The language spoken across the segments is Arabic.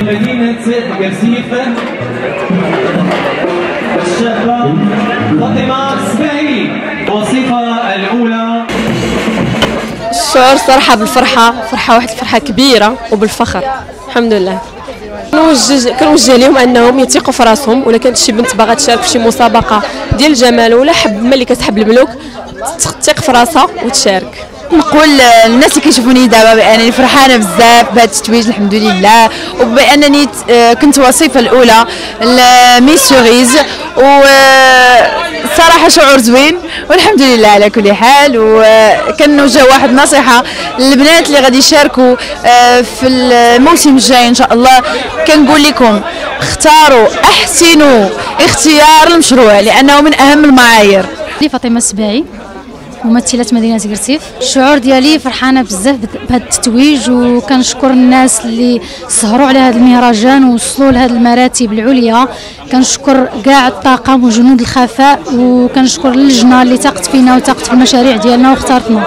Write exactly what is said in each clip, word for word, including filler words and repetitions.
مدينة قرسيف الشابة فاطمة السباعي. الوصيفة الأولى. الشعور صراحة بالفرحة، فرحة واحد الفرحة كبيرة وبالفخر الحمد لله. كنوجه كنوجه لهم انهم يثيقوا في راسهم، ولا كانت شي بنت باغا تشارك في شي مسابقة ديال الجمال ولا حب ملي كتحب الملوك تثيق في راسها وتشارك. نقول للناس اللي كيشوفوني دابا بانني فرحانه بزاف بهذا التتويج الحمد لله، وبانني كنت وصيفه الاولى لميس سوريز، وصراحه شعور زوين والحمد لله على كل حال. وكنوجه واحد النصيحه للبنات اللي غادي يشاركوا في الموسم الجاي ان شاء الله، كنقول لكم اختاروا احسنوا اختيار المشروع لانه من اهم المعايير. فاطمه السباعي ممثلة مدينة قرسيف. الشعور ديالي فرحانة بزاف بهذا التتويج، وكنشكر الناس اللي سهروا على هذا المهرجان ووصلوا لهذه المراتب العليا. كنشكر كاع الطاقم وجنود الخفاء، وكنشكر اللجنة اللي تاقت فينا وتاقت في المشاريع ديالنا واختارتنا.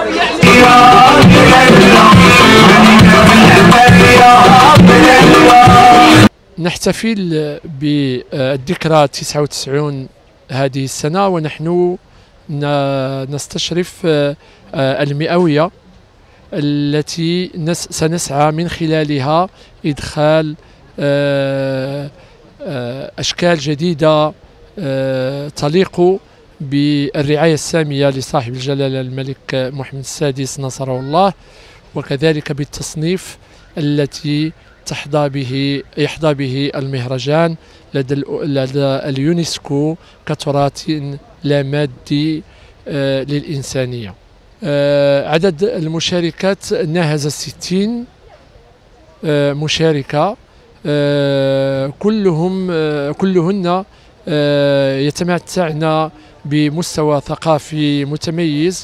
نحتفل بالذكرى تسعة وتسعين هذه السنة، ونحن نستشرف المئوية التي سنسعى من خلالها إدخال أشكال جديدة تليق بالرعاية السامية لصاحب الجلالة الملك محمد السادس نصره الله، وكذلك بالتصنيف التي تحظى به يحظى به المهرجان لدى, لدى اليونسكو كتراث لا مادي آه للإنسانية. آه عدد المشاركات ناهز الستين آه مشاركة، آه كلهم آه كلهن آه يتمتعن بمستوى ثقافي متميز،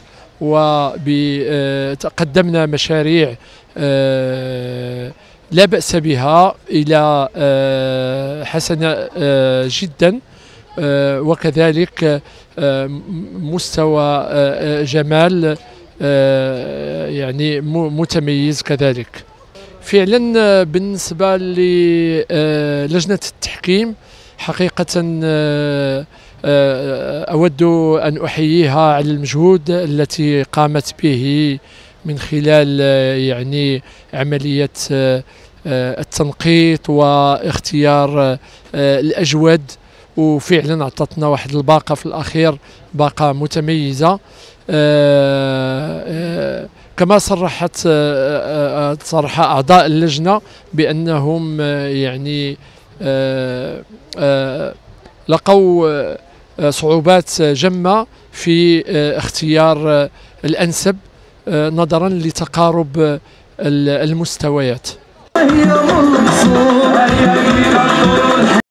وقدمنا مشاريع آه لا بأس بها إلى آه حسنة آه جدا، آه وكذلك آه مستوى آه جمال آه يعني متميز كذلك. فعلا بالنسبة للجنة التحكيم حقيقة آه أود أن أحييها على المجهود التي قامت به من خلال يعني عملية التنقيط واختيار الأجود، وفعلا أعطتنا واحد الباقة في الأخير، باقة متميزة. كما صرحت صرح أعضاء اللجنة بأنهم يعني لقوا صعوبات جمة في اختيار الأنسب نظرا لتقارب المستويات.